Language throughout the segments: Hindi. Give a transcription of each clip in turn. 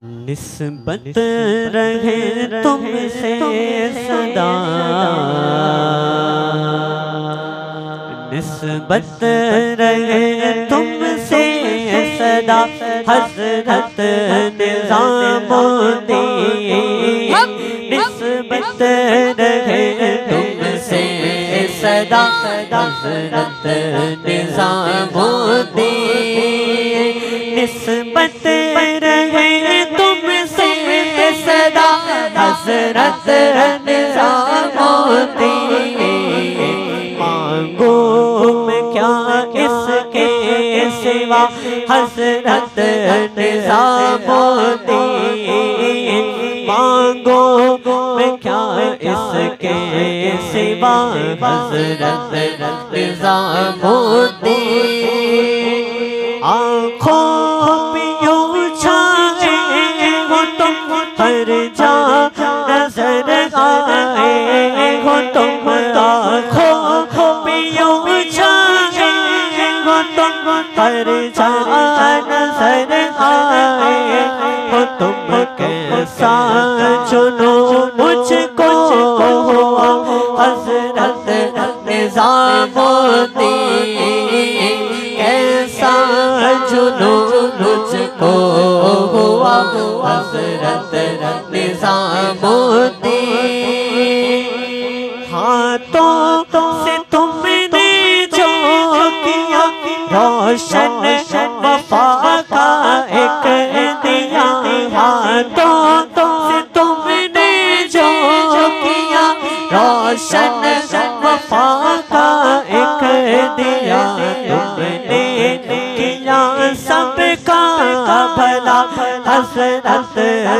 निस्बत रहे तुमसे सदा, निस्बत रहे तुमसे सदा, हज़रत निज़ामुद्दीन। निस्बत रहे तुमसे सदा, हज़रत निज़ामुद्दीन। निस्बत रहे तुमसे सदा, हज़रत निज़ामुद्दीन। मांगो मैं क्या इसके सिवा, हज़रत निज़ामुद्दीन। मांगो मैं क्या इसके सिवा, हज़रत निज़ामुद्दीन। आँखों पे यूं छाए हो तुम, हर जा नजर आए हो तुम। आँखों पे यूं छाए हो तुम, हर जा नजर आए हो तुम। कैसा चुनो मुझको हुआ, हज़रत निज़ामुद्दीन। कैसा चुनो मुझको हुआ, हज़रत निज़ामुद्दीन। हाथों से तुमने जो किया, रोशन वफा का एक दिया। हाथों से तुमने जो किया, रोशन वफा का एक दिया। तुमने किया सबका भला, हज़रत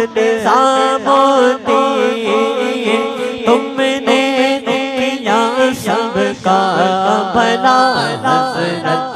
निज़ामुद्दीन। तुमने किया सबका भला, हज़रत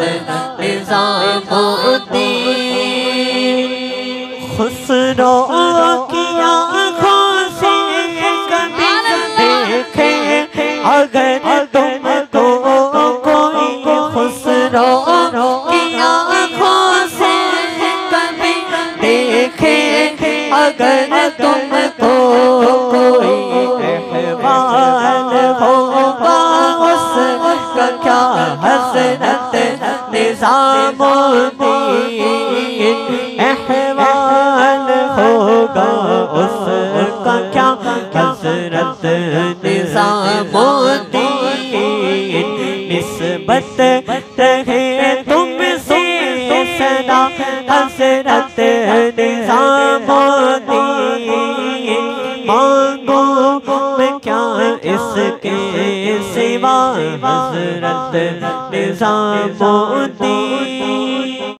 निज़ामुद्दीन। खुसरो की आँखों से कभी देखे अगर तुमको कोई, खुसरो की आँखों से कभी देखे अगर तुमको कोई। अहवाल होगा उसका क्या, हज़रत निज़ामुद्दीन। अहवाल होगा उसका क्या, हज़रत निज़ामुद्दीन। निस्बत रहे तुमसे सदा, हज़रत निज़ामुद्दीन। मांगो मैं क्या इसके सिवा, हज़रत निज़ामुद्दीन।